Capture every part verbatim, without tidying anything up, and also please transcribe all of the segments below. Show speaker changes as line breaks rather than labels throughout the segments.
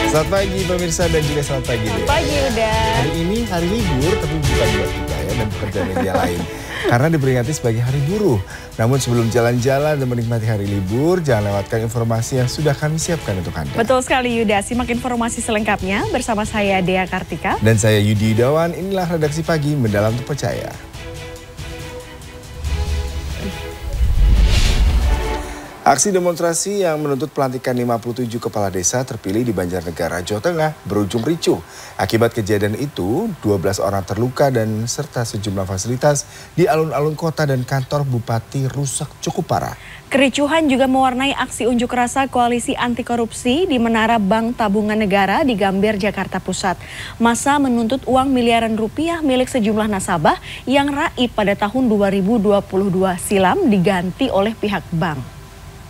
Selamat pagi pemirsa dan juga selamat pagi Dea.
Selamat pagi udah.
Hari ini hari libur tapi bukan buat kita ya dan pekerjaan media lain. Karena diperingati sebagai hari buruh. Namun sebelum jalan-jalan dan menikmati hari libur, jangan lewatkan informasi yang sudah kami siapkan untuk Anda.
Betul sekali Yuda, simak informasi selengkapnya bersama saya Dea Kartika.
Dan saya Yudi Yudawan, inilah redaksi pagi Mendalam Terpercaya. Aksi demonstrasi yang menuntut pelantikan lima puluh tujuh kepala desa terpilih di Banjarnegara, Jawa Tengah berujung ricuh. Akibat kejadian itu, dua belas orang terluka dan serta sejumlah fasilitas di alun-alun kota dan kantor bupati rusak cukup parah.
Kericuhan juga mewarnai aksi unjuk rasa koalisi anti korupsi di Menara Bank Tabungan Negara di Gambir, Jakarta Pusat. Massa menuntut uang miliaran rupiah milik sejumlah nasabah yang raib pada tahun dua ribu dua puluh dua silam diganti oleh pihak bank.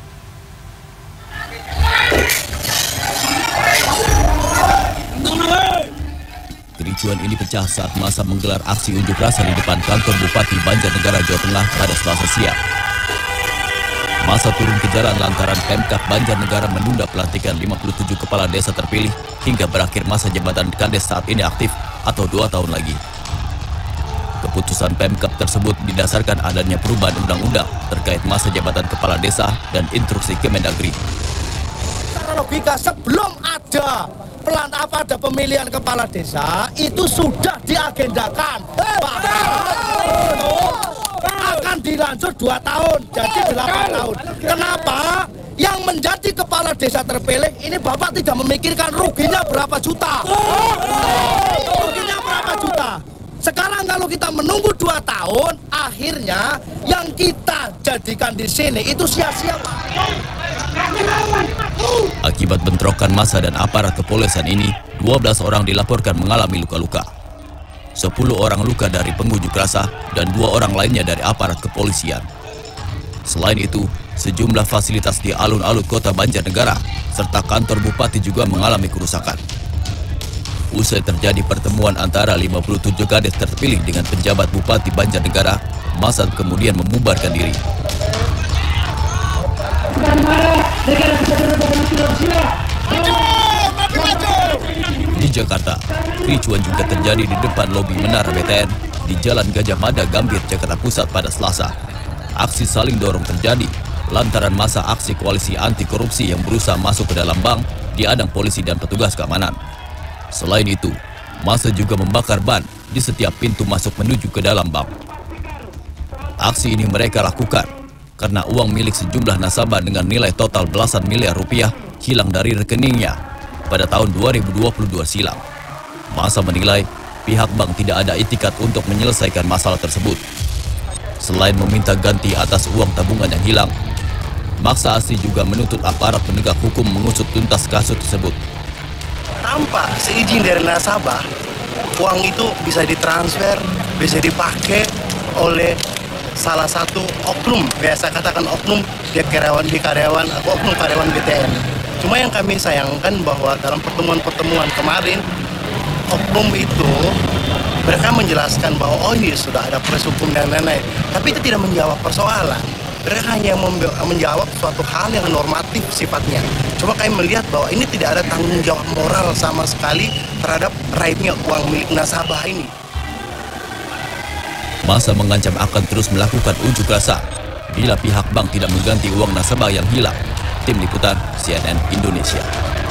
Kericuhan ini pecah saat massa menggelar aksi unjuk rasa di depan kantor Bupati Banjarnegara, Jawa Tengah pada Selasa siang. Massa turun ke jalan lantaran Pemkab Banjarnegara menunda pelantikan lima puluh tujuh kepala desa terpilih hingga berakhir masa jabatan Kades saat ini aktif atau dua tahun lagi. Keputusan Pemkab tersebut didasarkan adanya perubahan undang-undang terkait masa jabatan kepala desa dan instruksi Kemendagri.
Secara logika sebelum ada pelan apa ada pemilihan kepala desa itu sudah diagendakan akan dilanjut dua tahun jadi delapan tahun. Kenapa? Yang menjadi kepala desa terpilih ini Bapak tidak memikirkan ruginya berapa juta. Ruginya berapa juta. Sekarang kalau kita menunggu dua tahun, akhirnya yang kita jadikan di sini itu sia-sia.
Akibat bentrokan massa dan aparat kepolisian ini, dua belas orang dilaporkan mengalami luka-luka. sepuluh orang luka dari pengunjuk rasa dan dua orang lainnya dari aparat kepolisian. Selain itu, sejumlah fasilitas di alun-alun kota Banjarnegara serta kantor bupati juga mengalami kerusakan. Usai terjadi pertemuan antara lima puluh tujuh kades terpilih dengan penjabat Bupati Banjarnegara, massa kemudian membubarkan diri. Di Jakarta, kericuan juga terjadi di depan lobi Menara B T N di Jalan Gajah Mada, Gambir, Jakarta Pusat pada Selasa. Aksi saling dorong terjadi lantaran massa aksi koalisi anti korupsi yang berusaha masuk ke dalam bank diadang polisi dan petugas keamanan. Selain itu, massa juga membakar ban di setiap pintu masuk menuju ke dalam bank. Aksi ini mereka lakukan karena uang milik sejumlah nasabah dengan nilai total belasan miliar rupiah hilang dari rekeningnya pada tahun dua ribu dua puluh dua silam. Massa menilai pihak bank tidak ada itikat untuk menyelesaikan masalah tersebut. Selain meminta ganti atas uang tabungan yang hilang, massa aksi juga menuntut aparat penegak hukum mengusut tuntas kasus tersebut.
Tanpa seizin dari nasabah, uang itu bisa ditransfer, bisa dipakai oleh salah satu oknum, biasa katakan oknum, dia karyawan di karyawan, oknum karyawan B T N. Cuma yang kami sayangkan bahwa dalam pertemuan-pertemuan kemarin, oknum itu mereka menjelaskan bahwa oh ini sudah ada proses hukum dan lain-lain, tapi itu tidak menjawab persoalan. Mereka hanya menjawab suatu hal yang normatif sifatnya. Cuma kami melihat bahwa ini tidak ada tanggung jawab moral sama sekali terhadap raibnya uang milik nasabah ini.
Massa mengancam akan terus melakukan unjuk rasa bila pihak bank tidak mengganti uang nasabah yang hilang. Tim Liputan C N N Indonesia.